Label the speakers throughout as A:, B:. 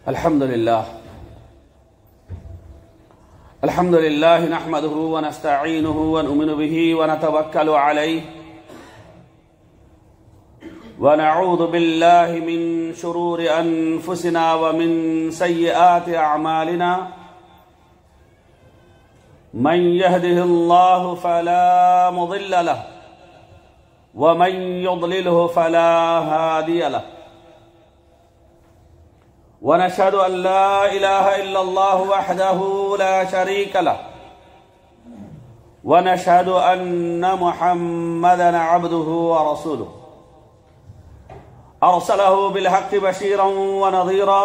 A: अल्हम्दुलिल्लाह नहमदुहु व नस्तईनुहु व नुमिनु बिही व नतवक्कलु अलैहि व नऊज़ु बिल्लाहि मिन शुरूरि अनफुसिना व मिन सय्यिआति अअमालिना मन यहदिहिल्लाहु फला मुदिल्ल लहु व मन युद्लिलहु फला हादिय लहु ونشهد أن لا إله إلا الله وحده لا شريك له ونشهد أن محمدا عبده ورسوله أرسله بالحق بشيرا ونظيرا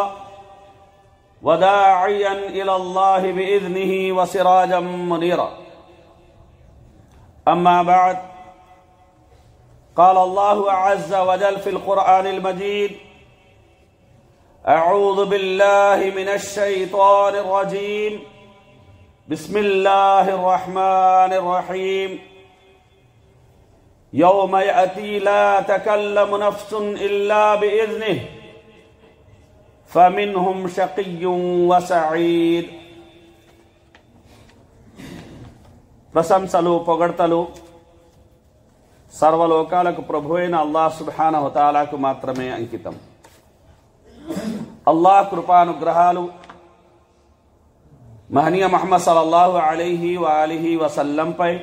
A: وداعيا إلى الله بإذنه وسراجا منيرا أما بعد قال الله عز وجل في القرآن المجيد أعوذ بالله من الشيطان الرجيم بسم الله الرحمن الرحيم يوم يأتي لا تكلم نفس إلا بإذنه فمنهم شقي وسعيد ప్రశంసలు పొగడ్తలు సర్వలోకాలకు ప్రభువైన అల్లాహ్ సుబ్హానహు వ తఆలాకు మాత్రమే అంకితం. అల్లాహ్ కృపానుగ్రహాలు మహనీయ ముహమ్మద్ సల్లల్లాహు అలైహి వ ఆలిహి వసల్లంపై,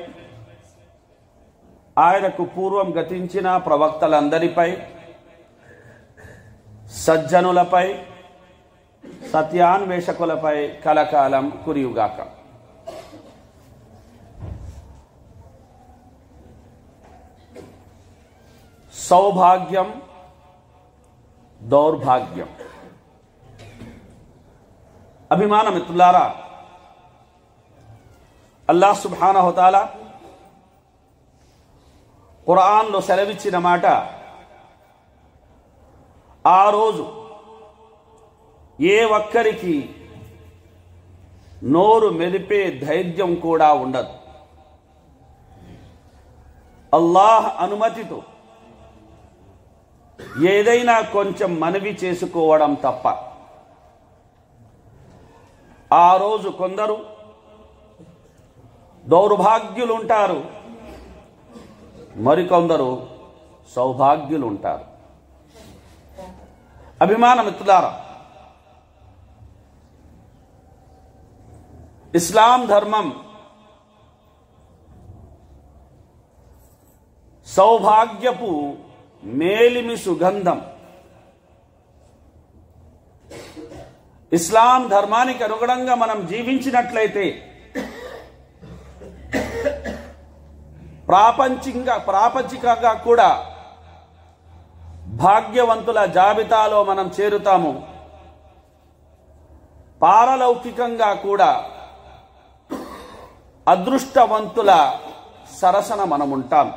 A: ఆయనకు పూర్వం గతించిన ప్రవక్తలందరిపై, సజ్జనులపై, సత్యాన్వేషకులపై కలకాలం కురియుగాక. సౌభాగ్యం, దౌర్భాగ్యం. అభిమాన మిత్రులారా, అల్లాహ్ సుబ్హానహు వ తఆలా ఖురాన్లో సెలవిచ్చిన మాట, ఆ రోజు ఏ ఒక్కరికి నోరు మెదిపే ధైర్యం కూడా ఉండదు, అల్లాహ్ అనుమతితో ఏదైనా కొంచెం మనవి చేసుకోవడం తప్ప. ఆ రోజు కొందరు దౌర్భాగ్యులుంటారు, మరికొందరు సౌభాగ్యులుంటారు. అభిమాన మిత్రులారా, ఇస్లాం ధర్మం సౌభాగ్యపు మేలిమి సుగంధం. ఇస్లాం ధర్మానికి అనుగుణంగా మనం జీవించినట్లయితే ప్రాపంచికంగా కూడా భాగ్యవంతుల జాబితాలో మనం చేరుతాము. పారలౌకికంగా కూడా అదృష్టవంతుల సరసన మనం ఉంటాం.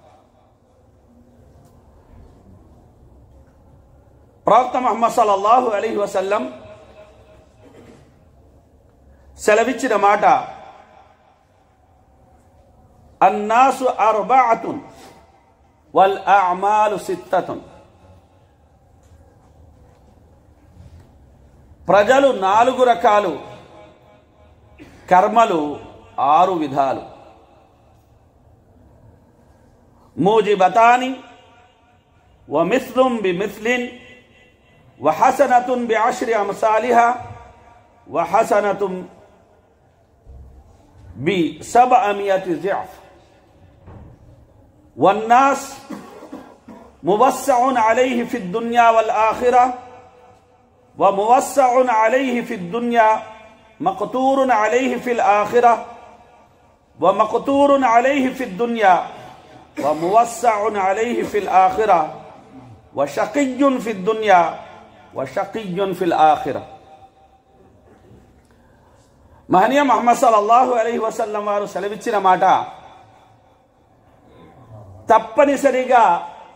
A: ప్రవక్త ముహమ్మద్ సల్లల్లాహు అలైహి వసల్లం సెలవిచ్చిన మాట, అన్నాసు అర్బఅతున్ వల్ అఅమాలు సిత్తతున్. ప్రజలు 4 రకాలు, కర్మలు 6 విధాలు. మూజిబతాని వ మిస్లుం బిమిస్లిన్ వ హసనతున్ బిఅశ్రి అమ్సాలిహా వ హసనతున్ بسبعمائة ضعف والناس موسع عليه في الدنيا والآخرة وموسع عليه في الدنيا مقتور عليه في الآخرة ومقتور عليه في الدنيا وموسع عليه في الآخرة وشقي في الدنيا وشقي في الآخرة. మహనీయ ముహమ్మద్ సల్లల్లాహు అలైహి వసల్లం వారు సెలవిచ్చిన మాట, తప్పనిసరిగా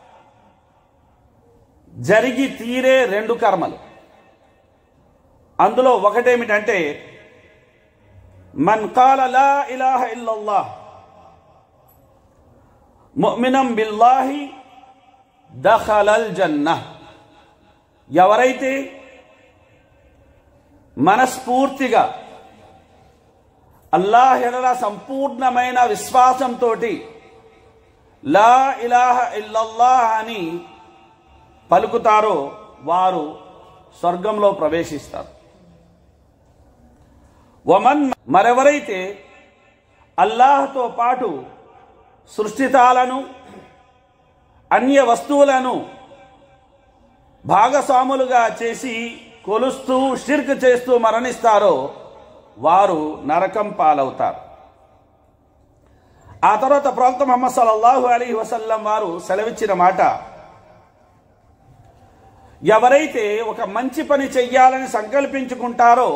A: జరిగి తీరే 2 కర్మలు. అందులో ఒకటేమిటంటే, మన్ కాల లా ఇలాహ ఇల్లల్లాహ్ ముమినం బిల్లాహి దఖలల్ జన్నహ్. ఎవరైతే మనస్ఫూర్తిగా అల్లాహ్ ఎడల సంపూర్ణమైన విశ్వాసంతో లా ఇలాహ ఇల్లల్లాహ్ అని పలుకుతారో వారు స్వర్గంలో ప్రవేశిస్తారు. వమన్ మరెవరైతే అల్లాహ్తో పాటు సృష్టితాలను అన్య వస్తువులను భాగస్వాములుగా చేసి కొలుస్తూ షిర్క్ చేస్తూ మరణిస్తారో వారు నరకం పాలవుతారు. ఆ తర్వాత ప్రవక్త ముహమ్మద్ సల్లల్లాహు అలైహి వసల్లం వారు సెలవిచ్చిన మాట, ఎవరైతే ఒక మంచి పని చెయ్యాలని సంకల్పించుకుంటారో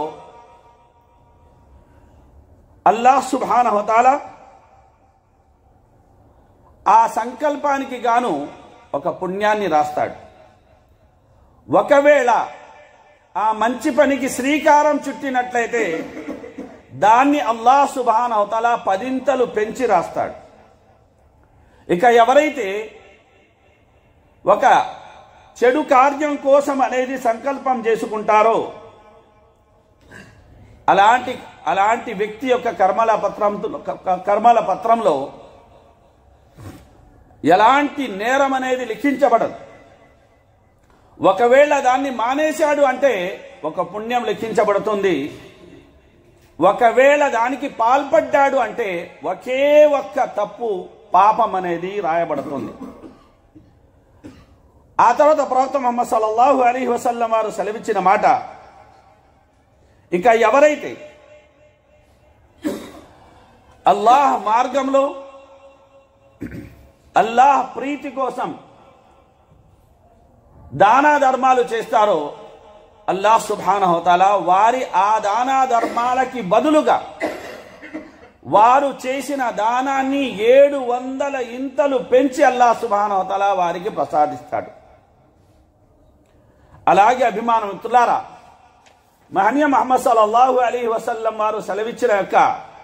A: అల్లాహ్ సుబ్హానహు వ తఆలా ఆ సంకల్పానికి గాను ఒక పుణ్యాన్ని రాస్తాడు. ఒకవేళ ఆ మంచి పనికి శ్రీకారం చుట్టినట్లయితే దాన్ని అల్లాహ్ సుబ్హానహు వ తఆలా 10 పెంచి రాస్తాడు. ఇక ఎవరైతే ఒక చెడు కార్యం కోసం అనేది సంకల్పం చేసుకుంటారో అలాంటి వ్యక్తి యొక్క కర్మల పత్రంలో ఎలాంటి నేరం అనేది లిఖించబడదు. ఒకవేళ దాన్ని మానేశాడు అంటే ఒక పుణ్యం లిఖించబడుతుంది. ఒకవేళ దానికి పాల్పడ్డాడు అంటే ఒకే ఒక్క తప్పు పాపం అనేది రాయబడుతుంది. ఆ తర్వాత ప్రవక్త ముహమ్మద్ సల్లల్లాహు అలైహి వసల్లం వారు సెలవిచ్చిన మాట, ఇంకా ఎవరైతే అల్లాహ్ మార్గంలో అల్లాహ్ ప్రీతి కోసం దానా ధర్మాలు చేస్తారో అల్లాహ్ సుబ్హానహు వ తఆలా వారి ఆ దానా ధర్మాలకి బదులుగా వారు చేసిన దానాన్ని 700 ఇంతలు పెంచి అల్లాహ్ సుబ్హానహు వ తఆలా వారికి ప్రసాదిస్తాడు. అలాగే అభిమాన మిత్రులారా, మహనీయ ముహమ్మద్ సల్లల్లాహు అలైహి వసల్లం వారు సెలవిచ్చిన యొక్క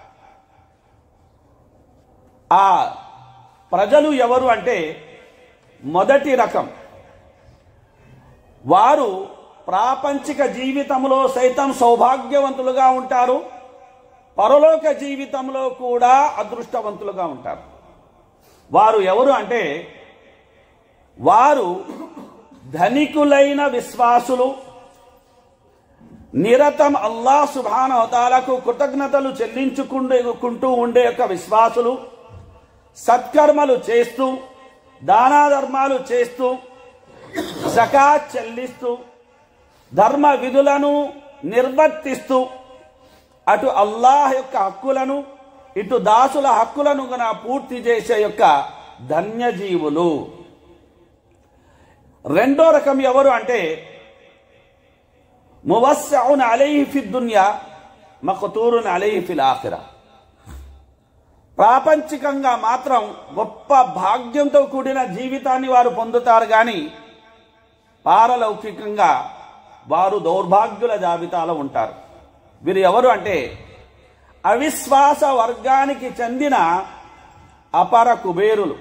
A: ఆ ప్రజలు ఎవరు అంటే మొదటి రకం వారు ప్రాపంచిక జీవితంలో సైతం సౌభాగ్యవంతులుగా ఉంటారు, పరలోక జీవితంలో కూడా అదృష్టవంతులుగా ఉంటారు. వారు ఎవరు అంటే వారు ధనికులైన విశ్వాసులు, నిరతం అల్లాహ్ సుబ్హానహు వ తఆలాకు కృతజ్ఞతలు చెల్లించుకుంటూ ఉండే యొక్క విశ్వాసులు, సత్కర్మలు చేస్తూ దానా ధర్మాలు చేస్తూ జకాత్ చెల్లిస్తూ ధర్మ విధులను నిర్వర్తిస్తూ అటు అల్లాహ్ యొక్క హక్కులను ఇటు దాసుల హక్కులను పూర్తి చేసే యొక్క ధన్యజీవులు. రెండో రకం ఎవరు అంటే మువస్సఉన్ అలైహి ఫిద్ దున్యా మఖ్తూరున్ అలైహి ఫిల్ ఆఖిరా. ప్రాపంచికంగా మాత్రం గొప్ప భాగ్యంతో కూడిన జీవితాన్ని వారు పొందుతారు, కానీ పారలౌకికంగా వారు దౌర్భాగ్యుల జాబితాలో ఉంటారు. వీరు ఎవరు అంటే అవిశ్వాస వర్గానికి చెందిన అపర కుబేరులు.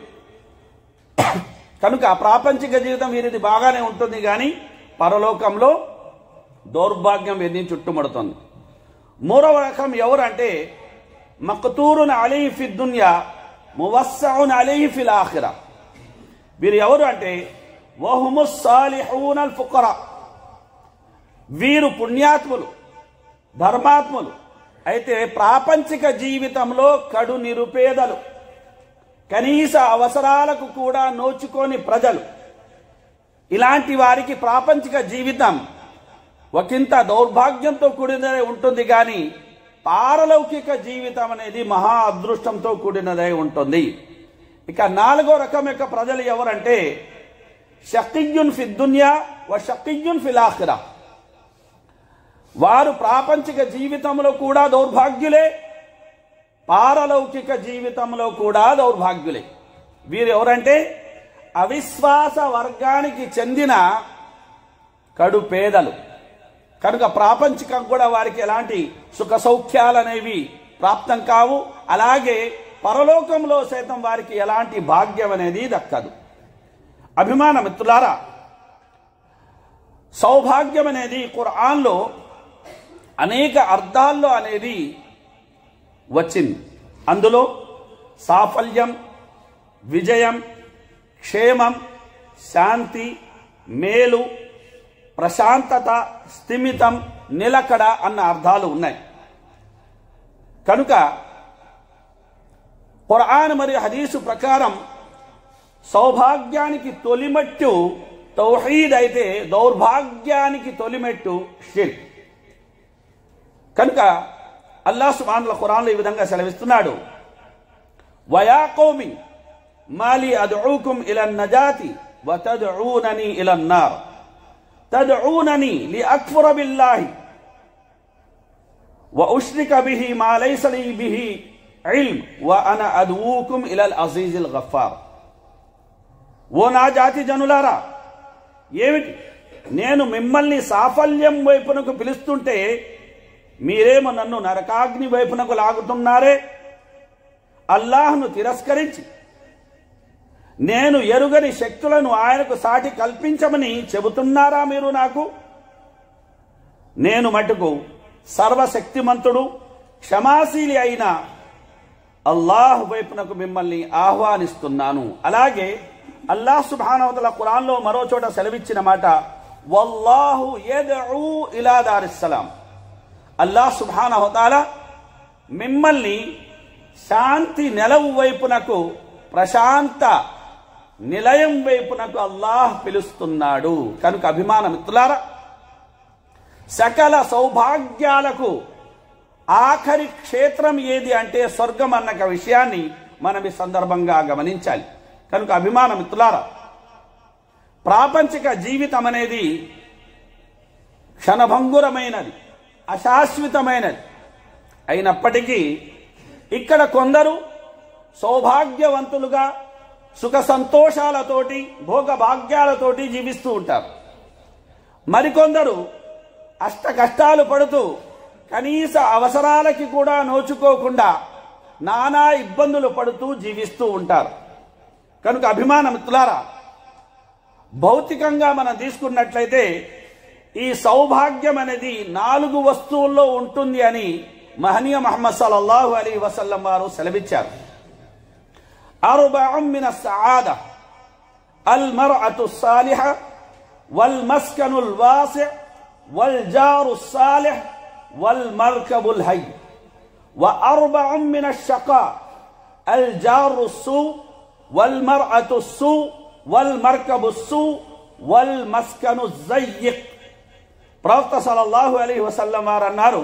A: కనుక ప్రాపంచిక జీవితం వీరిది బాగానే ఉంటుంది, కానీ పరలోకంలో దౌర్భాగ్యం వీరిని చుట్టుముడుతుంది. మూడవ రకం ఎవరు అంటే మఖ్తూరున్ అలైహి ఫిద్ దున్యా మువస్సఉన్ అలైహి ఫిల్ ఆఖిరా. వీరు ఎవరు అంటే వహుముస్ సాలిహూనల్ ఫుకరా. వీరు పుణ్యాత్ములు, ధర్మాత్ములు, అయితే ప్రాపంచిక జీవితంలో కడు నిరుపేదలు, కనీస అవసరాలకు కూడా నోచుకోని ప్రజలు. ఇలాంటి వారికి ప్రాపంచిక జీవితం ఒకంత దౌర్భాగ్యంతో కూడినదే ఉంటుంది, కానీ పారలౌకిక జీవితం అనేది మహా అదృష్టంతో కూడినదై ఉంటుంది. ఇక నాలుగో రకం యొక్క ప్రజలు ఎవరంటే షకియ్యున్ ఫిద్ దున్యా వ షకియ్యున్ ఫిల్ ఆఖిరా. వారు ప్రాపంచిక జీవితంలో కూడా దౌర్భాగ్యులే, పారలౌకిక జీవితంలో కూడా దౌర్భాగ్యులే. వీరు ఎవరంటే అవిశ్వాస వర్గానికి చెందిన కడు పేదలు. కనుక ప్రాపంచికం కూడా వారికి ఎలాంటి సుఖ సౌఖ్యాలు అనేవి ప్రాప్తం కావు, అలాగే పరలోకంలో సైతం వారికి ఎలాంటి భాగ్యం అనేది దక్కదు. అభిమాన మిత్రులారా, సౌభాగ్యం అనేది ఖురాన్లో అనేక అర్థాల్లో అనేది వచ్చింది. అందులో సాఫల్యం, విజయం, క్షేమం, శాంతి, మేలు, ప్రశాంతత, స్థిమితం, నిలకడ అన్న అర్థాలు ఉన్నాయి. కనుక ఖురాన్ మరియు హదీసు ప్రకారం సౌభాగ్యానికి తొలిమెట్టు తౌహీద్ అయితే దౌర్భాగ్యానికి తొలిమెట్టు షిర్క్. కనుక అల్లాహ్ సుబ్హానహు ఖురాన్లో ఈ విధంగా సెలవిస్తున్నాడు, వయా కౌమి మాలి అద్ఉకుం ఇలన్ నజాతి వతద్ఉనని ఇలన్ నార్ తద్ఉనని లిఅక్ఫుర బిల్లాహి వఉష్రిక బిహి మా లైస లీ బిహి ఇల్మ్ వఅన అద్ఉకుం ఇలల్ అజీజిల్ గఫార్. ఓ నా జాతి జనులారా, ఏమిటి నేను మిమ్మల్ని సాఫల్యం వైపునకు పిలుస్తుంటే మీరేమో నన్ను నరకాగ్ని వైపునకు లాగుతున్నారే? అల్లాహ్ను తిరస్కరించి నేను ఎరుగని శక్తులను ఆయనకు సాటి కల్పించమని చెబుతున్నారా మీరు నాకు? నేను మటుకు సర్వశక్తిమంతుడు క్షమాశీలి అయిన అల్లాహ్ వైపునకు మిమ్మల్ని ఆహ్వానిస్తున్నాను. అలాగే అల్లాహ్ సుబ్హానహు వ తఆలా ఖురాన్లో మరో చోట సెలవిచ్చిన మాట, వల్లాహు యద్ఉ ఇలా దారిస్సలాం. అల్లాహ్ సుబ్హానహు వ తఆలా మిమ్మల్ని శాంతి నెలవు వైపునకు, ప్రశాంత నిలయం వైపునకు అల్లాహ్ పిలుస్తున్నాడు. కనుక అభిమాన మిత్రులారా, సకల సౌభాగ్యాలకు ఆఖరి క్షేత్రం ఏది అంటే స్వర్గం అన్న విషయాన్ని మనం ఈ సందర్భంగా గమనించాలి. కనుక అభిమాన మిత్రులారా, ప్రాపంచిక జీవితం అనేది క్షణభంగురమైనది, అశాశ్వతమైనది అయినప్పటికీ ఇక్కడ కొందరు సౌభాగ్యవంతులుగా సుఖ సంతోషాలతోటి భోగభాగ్యాలతోటి జీవిస్తూ ఉంటారు. మరికొందరు అష్ట కష్టాలు పడుతూ కనీస అవసరాలకి కూడా నోచుకోకుండా నానా ఇబ్బందులు పడుతూ జీవిస్తూ ఉంటారు. కనుక అభిమాన మిత్రులారా, భౌతికంగా మనం తీసుకున్నట్లయితే ఈ సౌభాగ్యం అనేది 4 వస్తువుల్లో ఉంటుంది అని మహనీయ ముహమ్మద్ సల్లల్లాహు అలైహి వసల్లం వారు సెలవిచ్చారు. అర్బఉ మిన సఆదా అల్ మర్అతు సాలిహ వల్ మస్కనుల్ వాసి' వల్ జారు సాలిహ్ వల్ మర్కబుల్ హయ్ వ అర్బఉ మిన షకా అల్ జారు సు వల్ మర్అతు సు వల్ మర్కబు సు వల్ మస్కను జయ్యిక్. ప్రవక్త సల్లల్లాహు అలైహి వసల్లం వారు అన్నారు,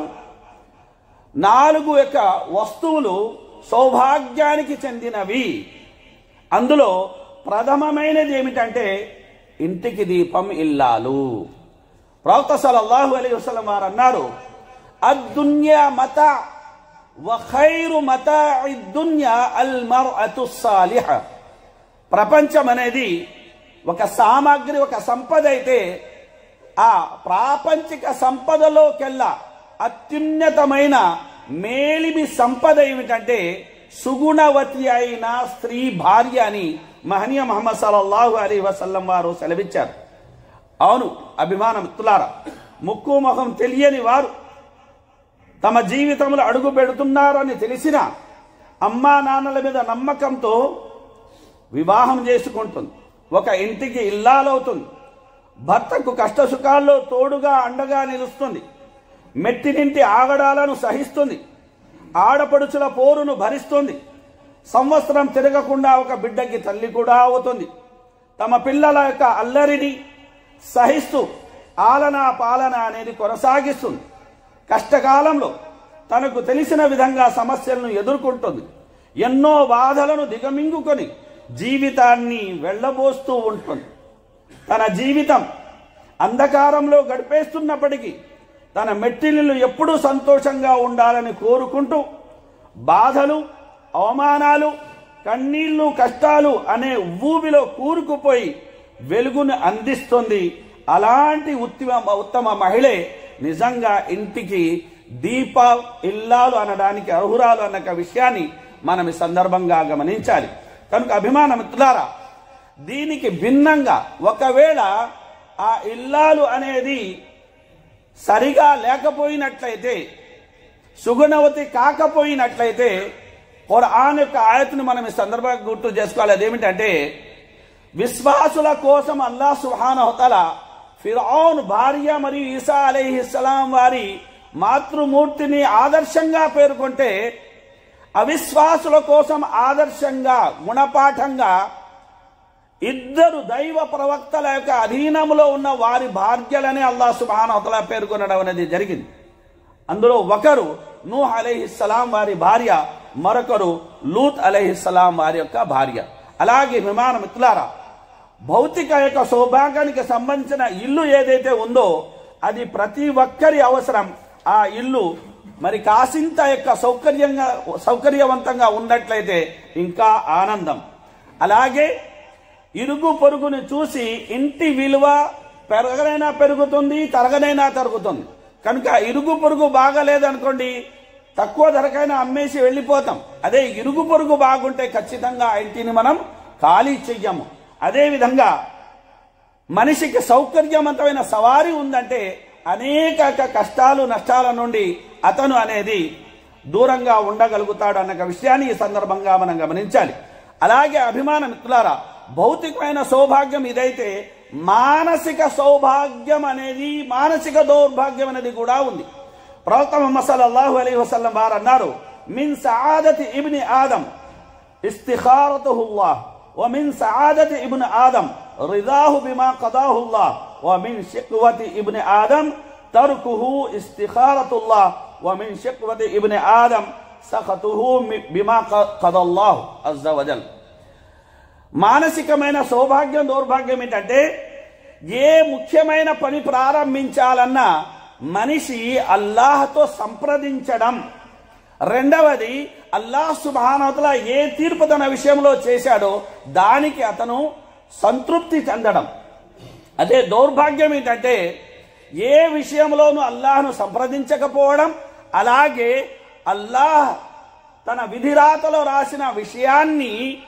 A: 4 యొక్క వస్తువులు సౌభాగ్యానికి చెందినవి. అందులో ప్రథమమైనది ఏమిటంటే ఇంటికి దీపం ఇల్లాలు. ప్రవక్త సల్లల్లాహు అలైహి వసల్లం వారు అన్నారు, అద్దున్యా మతా వ ఖైరు మతాఇ దున్యా అల్ మర్అతు సాలిహ. ప్రపంచం అనేది ఒక సామాగ్రి, ఒక సంపద అయితే ఆ ప్రాపంచిక సంపదలోకెల్లా అత్యున్నతమైన మేలిమి సంపద ఏమిటంటే సుగుణవతి అయిన స్త్రీ భార్య అని మహనీయ ముహమ్మద్ సల్లల్లాహు అలైహి వసల్లం వారు సెలవిచ్చారు. అవును అభిమాన మిత్రులారా, ముక్కు ముఖం తెలియని వారు తమ జీవితంలో అడుగు పెడుతున్నారని తెలిసిన అమ్మా నాన్నల మీద నమ్మకంతో వివాహం చేసుకుంటుంది, ఒక ఇంటికి ఇల్లాలవుతుంది, భర్తకు కష్ట సుఖాల్లో తోడుగా అండగా నిలుస్తుంది, మెట్టినింటి ఆగడాలను సహిస్తుంది, ఆడపడుచుల పోరును భరిస్తుంది, సంవత్సరం తిరగకుండా ఒక బిడ్డకి తల్లి కూడా అవుతుంది, తమ పిల్లల యొక్క అల్లరిని సహిస్తూ ఆలనా పాలన అనేది కొనసాగిస్తుంది, కష్టకాలంలో తనకు తెలిసిన విధంగా సమస్యలను ఎదుర్కొంటుంది, ఎన్నో బాధలను దిగమింగుకొని జీవితాన్ని వెళ్ళబోస్తూ ఉంటుంది. తన జీవితం అంధకారంలో గడిపేస్తున్నప్పటికీ తన మెట్టినిల్లు ఎప్పుడూ సంతోషంగా ఉండాలని కోరుకుంటూ బాధలు, అవమానాలు, కన్నీళ్లు, కష్టాలు అనే ఊబిలో కూరుకుపోయి వెలుగును అందిస్తుంది. అలాంటి ఉత్తమ మహిళే నిజంగా ఇంటికి దీప ఇల్లాలు అనడానికి అర్హురాలు అన్న విషయాన్ని మనం ఈ సందర్భంగా గమనించాలి. కనుక అభిమాన మిత్రులారా, దీనికి భిన్నంగా ఒకవేళ ఆ ఇల్లాలు అనేది సరిగా లేకపోయినట్లయితే, సుగుణవతి కాకపోయినట్లయితే ఖురాన్ యొక్క ఆయతును మనం ఈ సందర్భంగా గుర్తు చేసుకోవాలి. అదేమిటంటే, విశ్వాసుల కోసం అల్లాహ్ సుబ్హానహు వ తఆలా ఫిర్ఔన్ భార్య మరియు ఈసా అలైహిస్సలాం వారి మాతృమూర్తిని ఆదర్శంగా పేర్కొంటే, అవిశ్వాసుల కోసం ఆదర్శంగా గుణపాఠంగా ఇద్దరు దైవ ప్రవక్తల యొక్క అధీనంలో ఉన్న వారి భార్యలని అల్లాహ్ సుబ్హానహు వ తఆలా పేర్కొనడం అనేది జరిగింది. అందులో ఒకరు నూహ్ అలైహిస్సలాం వారి భార్య, మరొకరు లూత్ అలైహిస్సలాం వారి యొక్క భార్య. అలాగే విమాన మిత్రులారా, భౌతిక యొక్క సౌభాగ్యానికి సంబంధించిన ఇల్లు ఏదైతే ఉందో అది ప్రతి ఒక్కరి అవసరం. ఆ ఇల్లు మరి కాసింత యొక్క సౌకర్యవంతంగా ఉన్నట్లయితే ఇంకా ఆనందం. అలాగే ఇరుగు పొరుగుని చూసి ఇంటి విలువ పెరగనైనా పెరుగుతుంది, తరగనైనా తరుగుతుంది. కనుక ఇరుగు పొరుగు బాగాలేదనుకోండి, తక్కువ ధరకైనా అమ్మేసి వెళ్ళిపోతాం. అదే ఇరుగు పొరుగు బాగుంటే ఖచ్చితంగా ఆ ఇంటిని మనం ఖాళీ చెయ్యము. అదేవిధంగా మనిషికి సౌకర్యవంతమైన సవారీ ఉందంటే అనేక కష్టాలు నష్టాల నుండి అతను అనేది దూరంగా ఉండగలుగుతాడు అన్న విషయాన్ని ఈ సందర్భంగా మనం గమనించాలి. అలాగే అభిమాన మిత్రులారా, భౌతికమైన సౌభాగ్యం ఇదైతే మానసిక సౌభాగ్యం అనేది, మానసిక దౌర్భాగ్యం అనేది కూడా ఉంది. ప్రవక్త ముహమ్మద్ సల్లల్లాహు అలైహి వసల్లం వారు అన్నారు, మిన్ సఆదతి ఇబ్ని ఆదం ఇస్తిఖారతుహుల్లాహ్ వ మిన్ సఆదతి ఇబ్ని ఆదం రిదాహు బిమా ఖదాహుల్లాహ్ వ మిన్ షిక్వతి ఇబ్ని ఆదం తర్కుహు ఇస్తిఖారతుల్లాహ్ వ మిన్ షిక్వతి ఇబ్ని ఆదం సఖతుహు బిమా ఖదల్లాహు అజ్జ వజల్. మానసికమైన సౌభాగ్యం దౌర్భాగ్యం ఏంటంటే, ఏ ముఖ్యమైన పని ప్రారంభించాలన్నా మనిషి అల్లాహ్తో సంప్రదించడం. రెండవది, అల్లాహ్ సుబ్హానహు వ తఆలా ఏ తీర్పు తన విషయంలో చేశాడో దానికి అతను సంతృప్తి చెందడం. అదే దౌర్భాగ్యం ఏంటంటే, ఏ విషయంలోనూ అల్లాహ్ను సంప్రదించకపోవడం, అలాగే అల్లాహ్ తన విధిరాతలో రాసిన విషయాన్ని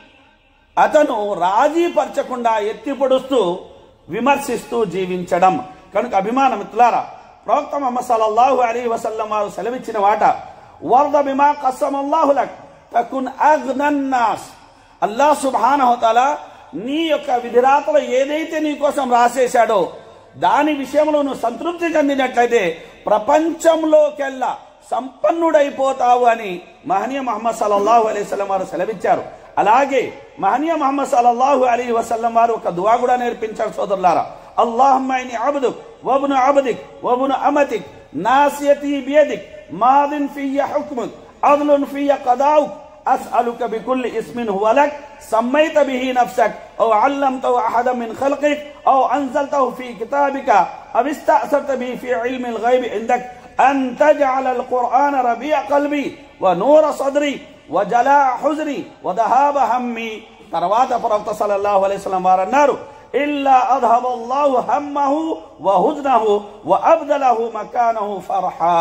A: అతను రాజీపరచకుండా ఎత్తిపొడుస్తూ విమర్శిస్తూ జీవించడం. కనుక అభిమాన మిత్రులారా, ప్రవక్త ముహమ్మద్ సల్లల్లాహు అలైహి వసల్లం వారు సెలవిచ్చిన మాట, వర్ద బిమా ఖస్సమల్లాహు లక్ తకున్ అగ్నన్ నాస్. అల్లాహ్ సుబ్హానహు వ తఆలా నీ యొక్క విధిరాతలో ఏదైతే నీ కోసం రాసేశాడో దాని విషయంలో నువ్వు సంతృప్తి చెందినట్లయితే ప్రపంచంలోకెల్లా సంపన్నుడైపోతావు అని మహనీయ ముహమ్మద్ సల్లల్లాహు అలైహి వసల్లం వారు సెలవిచ్చారు. అలాగే మహనీయ ముహమ్మద్ సల్లల్లాహు అలైహి వసల్లం వారు ఒక దువా కూడా నేర్పించారు సోదరులారా. అల్లాహుమ్మా ఇన్నీ అబ్దుక్ వబ్ను అబ్దిక్ వబ్ను అమతిక్ నాసియతి బియదిక్ మాదిన్ ఫియ్య హుక్ముక్ అద్లున్ ఫియ్య ఖదాఉక్ అస్అలుక బికుల్లి ఇస్మిన్ హువ లక్ సమ్మైత బిహి నఫ్సక్ ఔ అల్లమ్తహు అహదన్ మిన్ ఖల్కిక్ ఔ అన్జల్తహు ఫీ కితాబిక ఔ ఇస్తఅసర్త బిహి ఫీ ఇల్మిల్ గైబి ఇందక్ అన్ తజఅలల్ ఖుర్ఆన రబీఅ ఖల్బి వ నూర సద్రి వజలా హుజ్ని వదహాబ హమ్మి. తర్వాత ప్రవక్త సల్లల్లాహు అలైహి వసల్లం వారు అన్నారు, ఇల్లా అద్హబల్లాహు హమ్మహు వ హుజ్నహు వ అబ్దలహు మకానహు ఫర్హా.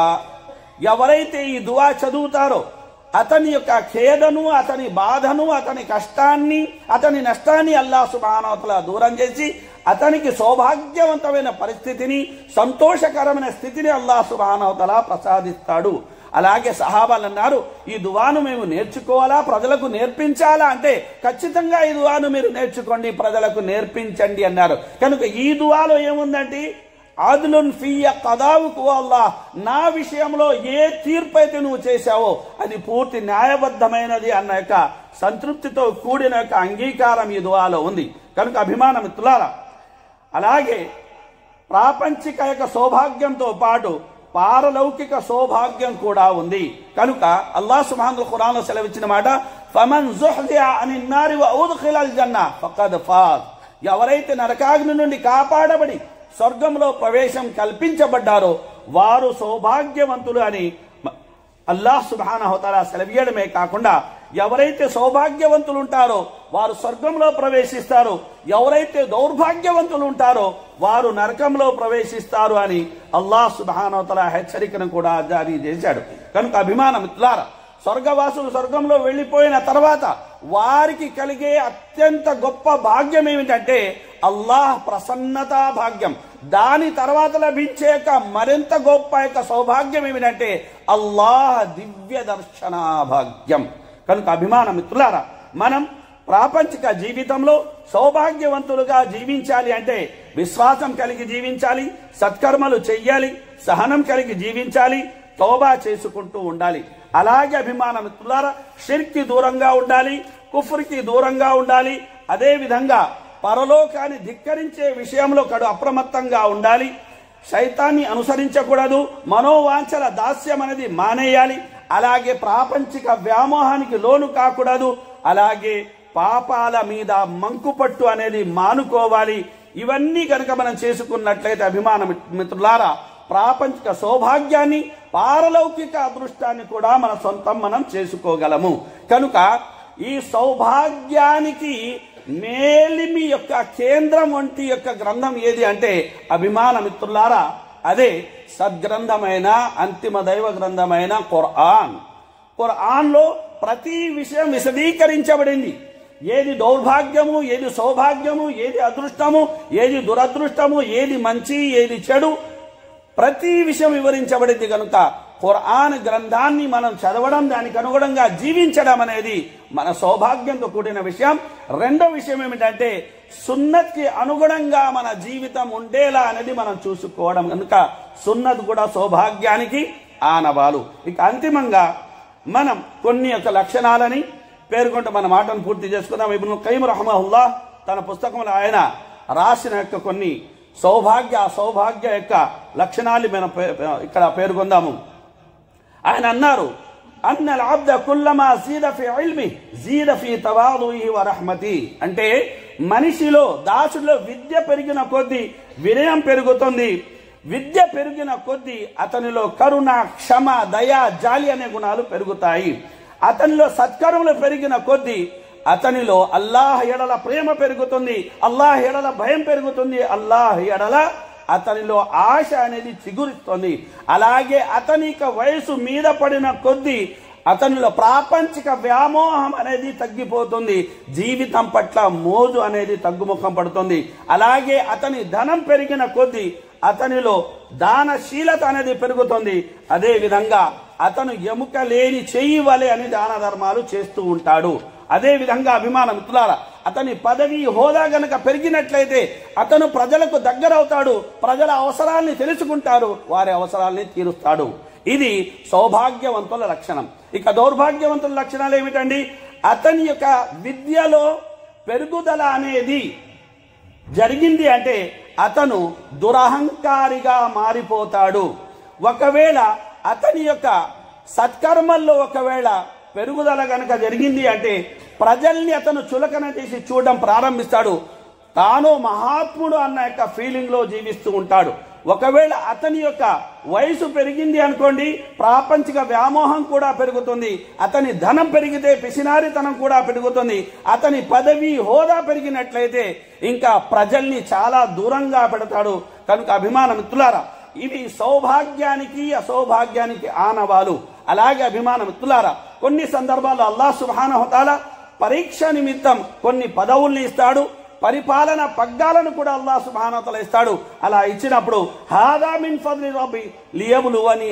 A: ఎవరైతే ఈ దువా చదువుతారో అతని యొక్క ఖేదను, అతని బాధను, అతని కష్టాన్ని, అతని నష్టాన్ని అల్లాహ్ సుబ్హానహు వ తఆలా దూరం చేసి అతనికి సౌభాగ్యవంతమైన పరిస్థితిని, సంతోషకరమైన స్థితిని అల్లాహ్ సుబ్హానహు వ తఆలా ప్రసాదిస్తాడు. అలాగే సహాబాలు అన్నారు, ఈ దువాను మేము నేర్చుకోవాలా, ప్రజలకు నేర్పించాలా అంటే ఖచ్చితంగా ఈ దువాను మీరు నేర్చుకోండి, ప్రజలకు నేర్పించండి అన్నారు. కనుక ఈ దువాలో ఏముందంటే, ఆదులున్ ఫియ్య ఖదావుకు అల్లాహ్, నా విషయంలో ఏ తీర్పు అయితే నువ్వు చేశావో అది పూర్తి న్యాయబద్ధమైనది అన్న యొక్క సంతృప్తితో కూడిన యొక్క అంగీకారం ఈ దువాలో ఉంది. కనుక అభిమాన మిత్రులారా, అలాగే ప్రాపంచిక యొక్క సౌభాగ్యంతో పాటు పారలౌకిక సౌభాగ్యం కూడా ఉంది. కనుక అల్లాహ్ సుబ్హానహు ఖురాన్లో సెలవిచ్చిన మాట, ఫమన్ జుహ్జిహ అనిన్ నారి వ ఉద్ఖిలల్ జన్న ఫఖద్ ఫాజ్. ఎవరైతే నరకాగ్ని నుండి కాపాడబడి స్వర్గంలో ప్రవేశం కల్పించబడ్డారో వారు సౌభాగ్యవంతులు అని అల్లాహ్ సుబ్హానహు తఆలా సెలవియడమే కాకుండా, ఎవరైతే సౌభాగ్యవంతులు ఉంటారో వారు స్వర్గంలో ప్రవేశిస్తారు, ఎవరైతే దౌర్భాగ్యవంతులు ఉంటారో వారు నరకంలో ప్రవేశిస్తారు అని అల్లాహ్ సుబ్హానహు తఆలా హెచ్చరికను కూడా జారీ చేశాడు. కనుక అభిమాన మిత్రులారా, స్వర్గవాసులు స్వర్గంలో వెళ్లిపోయిన తర్వాత వారికి కలిగే అత్యంత గొప్ప భాగ్యం ఏమిటంటే అల్లాహ్ ప్రసన్నతా భాగ్యం. దాని తర్వాత లభించే మరింత గొప్ప సౌభాగ్యం ఏమిటంటే అల్లాహ్ దివ్య దర్శనా భాగ్యం. కనుక అభిమాన మిత్రులారా, మనం ప్రాపంచిక జీవితంలో సౌభాగ్యవంతులుగా జీవించాలి అంటే విశ్వాసం కలిగి జీవించాలి, సత్కర్మలు చెయ్యాలి, సహనం కలిగి జీవించాలి, తౌబా చేసుకుంటూ ఉండాలి. అలాగే అభిమాన మిత్రులారా, షిర్కి దూరంగా ఉండాలి, కుఫ్ర్కి దూరంగా ఉండాలి. అదే విధంగా పరలోకాన్ని ధిక్కరించే విషయంలో అప్రమత్తంగా ఉండాలి. శైతాన్ని అనుసరించకూడదు, మనోవాంఛల దాస్యం అనేది మానేయాలి. అలాగే ప్రాపంచిక వ్యామోహానికి లోను కాకూడదు. అలాగే పాపాల మీద మంకుపట్టు అనేది మానుకోవాలి. ఇవన్నీ కనుక మనం చేసుకున్నట్లయితే అభిమాన మిత్రులారా, ప్రాపంచిక సౌభాగ్యాన్ని, పారలౌకిక అదృష్టాన్ని కూడా మన సొంతం మనం చేసుకోగలము. కనుక ఈ సౌభాగ్యానికి మేలిమి యొక్క కేంద్రం వంటి గ్రంథం ఏది అంటే అభిమాన మిత్రులారా, అదే సద్గ్రంథమైన అంతిమ దైవ గ్రంథమైన ఖురాన్. ఖురాన్లో ప్రతి విషయం విశదీకరించబడింది. ఏది దౌర్భాగ్యము, ఏది సౌభాగ్యము, ఏది అదృష్టము, ఏది దురదృష్టము, ఏది మంచి, ఏది చెడు, ప్రతి విషయం వివరించబడింది. కనుక ఖురాన్ గ్రంథాన్ని మనం చదవడం, దానికి అనుగుణంగా జీవించడం అనేది మన సౌభాగ్యంతో కూడిన విషయం. రెండో విషయం ఏమిటంటే సున్నత్కి అనుగుణంగా మన జీవితం ఉండేలా అనేది మనం చూసుకోవడం. కనుక సున్నత్ కూడా సౌభాగ్యానికి ఆనవాలు. ఇక అంతిమంగా మనం కొన్ని లక్షణాలని పేర్కొంటూ మన మాటను పూర్తి చేసుకుందాం. ఇబ్నుల్ ఖయ్యిమ్ రహిమహుల్లాహ్ తన పుస్తకంలో ఆయన రాసిన కొన్ని సౌభాగ్య లక్షణాలు మనం ఇక్కడ పేర్కొందాము. ఆయన అన్నారు, అన్నల్ అబ్ద కుల్లమా జీద ఫీ ఇల్మి జీద ఫీ తవాదుహి వ రహ్మతి. అంటే మనిషిలో, దాసుడిలో విద్య పెరిగిన కొద్దీ వినయం పెరుగుతుంది. విద్య పెరిగిన కొద్దీ అతనిలో కరుణ, క్షమ, దయ, జాలి అనే గుణాలు పెరుగుతాయి. అతనిలో సత్కర్మలు పెరిగిన కొద్దీ అతనిలో అల్లాహ్ ఎడల ప్రేమ పెరుగుతుంది, అల్లాహ్ ఎడల భయం పెరుగుతుంది, అల్లాహ్ ఎడల అతనిలో ఆశ అనేది చిగురిస్తుంది. అలాగే అతని వయసు మీద పడిన కొద్దీ అతనిలో ప్రాపంచిక వ్యామోహం అనేది తగ్గిపోతుంది, జీవితం పట్ల మోజు అనేది తగ్గుముఖం పడుతుంది. అలాగే అతని ధనం పెరిగిన కొద్దీ అతనిలో దానశీలత అనేది పెరుగుతుంది. అదే విధంగా అతను ఎముక లేని చెయ్యి వలె అని దాన ధర్మాలు చేస్తూ ఉంటాడు. అదే విధంగా అభిమాన మిత్రులారా, అతని పదవి, హోదా గనక పెరిగినట్లయితే అతను ప్రజలకు దగ్గరవుతాడు, ప్రజల అవసరాల్ని తెలుసుకుంటారు, వారి అవసరాల్ని తీరుస్తాడు. ఇది సౌభాగ్యవంతుల లక్షణం. ఇక దౌర్భాగ్యవంతుల లక్షణాలు ఏమిటండి? అతని యొక్క విద్యలో పెరుగుదల అనేది జరిగింది అంటే అతను దురహంకారిగా మారిపోతాడు. ఒకవేళ అతని యొక్క సత్కర్మల్లో ఒకవేళ పెరుగుదల గనక జరిగింది అంటే ప్రజల్ని అతను చులకన చేసి చూడడం ప్రారంభిస్తాడు. తాను మహాత్ముడు అన్న ఫీలింగ్ లో జీవిస్తూ ఉంటాడు. ఒకవేళ అతని యొక్క వయసు పెరిగింది అనుకోండి, ప్రాపంచిక వ్యామోహం కూడా పెరుగుతుంది. అతని ధనం పెరిగితే పిసినారితనం కూడా పెరుగుతుంది. అతని పదవి, హోదా పెరిగినట్లయితే ఇంకా ప్రజల్ని చాలా దూరంగా పెడతాడు. కనుక అభిమాన మిత్రులారా, ఇవి సౌభాగ్యానికి అసౌభాగ్యానికి ఆనవాలు. అలాగే అభిమాన మిత్రులారా, కొన్ని సందర్భాల్లో అల్లాహ్ సుబ్హానహు వ తఆలా పరీక్ష నిమిత్తం కొన్ని పదవుల్ని ఇస్తాడు, పరిపాలన పగ్గాలను కూడా అల్లాహ్ సుబ్హానహు వ తఆలా ఇస్తాడు. అలా ఇచ్చినప్పుడు హాదా మిన్ ఫద్లి రబ్బి లియబ్లువని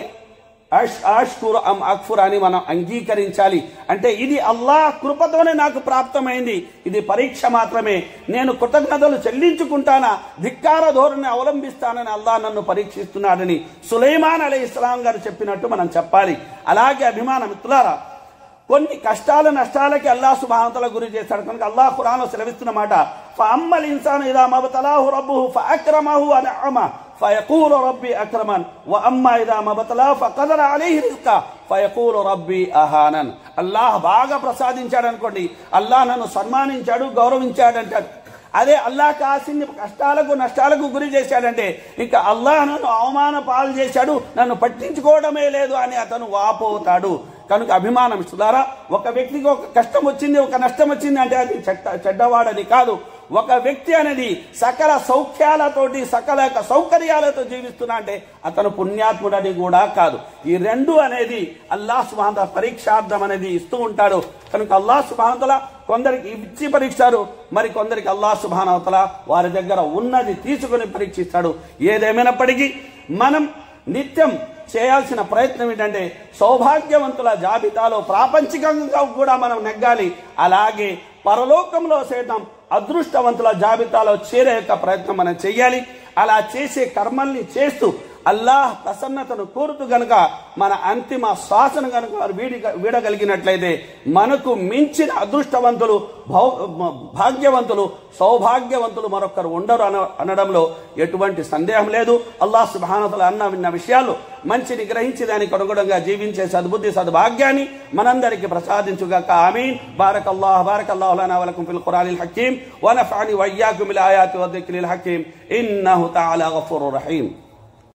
A: అష్కురు అమ్ అక్ఫుర్ అని మనం అంగీకరించాలి. అంటే ఇది అల్లాహ్ కృపతోనే నాకు ప్రాప్తమైంది, ఇది పరీక్ష మాత్రమే, నేను కృతజ్ఞతలు చెల్లించుకుంటానా, ధిక్కార ధోరణి అవలంబిస్తానని అల్లాహ్ నన్ను పరీక్షిస్తున్నాడని సులైమాన్ అలైహిస్సలాం గారు చెప్పినట్టు మనం చెప్పాలి. అలాగే అభిమాన మిత్రులారా, కొన్ని కష్టాల నష్టాలకి అల్లాహ్ సుబ్హానహు వ తఆలా గురి చేస్తాడు. కనుక అల్లాహ్ ఖురాన్లో సెలవిస్తున్న మాట, ఫఅమ్మల్ ఇన్సాను ఇదా మబ్తలాహు రబ్బుహు ఫఅక్రమహు వ నఅమ ఫయకూలు రబ్బీ అక్రమన్ వ అమ్మా ఇదా మబ్తలాహు ఫఖదర అలైహి రిజ్కా ఫయకూలు రబ్బీ అహానన్. అల్లాహ్ బాగా ప్రసాదించాడు అనుకోండి, అల్లాహ్ నన్ను సన్మానించాడు, గౌరవించాడు అంటాడు. అదే అల్లాహ్ కాసిన్ని కష్టాలకు నష్టాలకు గురి చేశాడంటే ఇంకా అల్లాహ్ నన్ను అవమాన పాలు చేశాడు, నన్ను పట్టించుకోవడమే లేదు అని అతను వాపోతాడు. కనుక అభిమానం ఇస్తున్నారా, ఒక వ్యక్తికి ఒక కష్టం వచ్చింది, ఒక నష్టం వచ్చింది అంటే అది చెడ్డవాడని కాదు. ఒక వ్యక్తి అనేది సకల సౌఖ్యాలతోటి సకల సౌకర్యాలతో జీవిస్తున్నా అంటే అతను పుణ్యాత్ముడని కూడా కాదు. ఈ రెండు అనేది అల్లాహ్ సుబ్హానహు వ తఆలా పరీక్షార్థం అనేది ఇస్తూ ఉంటాడు. కనుక అల్లాహ్ సుబ్హానహు వ తఆలా కొందరికి ఇచ్చి పరీక్షిస్తారు, మరి కొందరికి అల్లాహ్ సుబ్హానహు వ తఆలా వారి దగ్గర ఉన్నది తీసుకుని పరీక్షిస్తాడు. ఏదేమైనప్పటికీ మనం నిత్యం చేయాల్సిన ప్రయత్నం ఏంటంటే సౌభాగ్యవంతుల జాబితాలో ప్రాపంచికంగా కూడా మనం నెగ్గాలి. అలాగే పరలోకంలో సైతం అదృష్టవంతుల జాబితాలో చేరే యొక్క ప్రయత్నం మనం చెయ్యాలి. అలా చేసే కర్మల్ని చేస్తూ అల్లాహ్ ప్రసన్నతను కోరుతూ గనుక మన అంతిమ శ్వాసను గనుక వీడగలిగినట్లయితే మనకు మించిన అదృష్టవంతులు భాగ్యవంతులు సౌభాగ్యవంతులు మరొకరు ఉండరు అనడంలో ఎటువంటి సందేహం లేదు. అల్లాహ్ సుబ్హానహు వ తఆలా విన్న విషయాలు మంచిని గ్రహించి దానికి అనుగుణంగా జీవించే సద్బుద్ధి సద్భాగ్యాన్ని మనందరికీ ప్రసాదించుగాక. ఆమీన్. బారకల్లాహు లనా వ లకుం ఫిల్ ఖురానిల్ హకీమ్ వ నఫఅని వ ఇయ్యాకుం బిల్ ఆయాతి వ దిక్రిల్ హకీమ్ ఇన్నహు తఆలా గఫూరుర్ రహీమ్.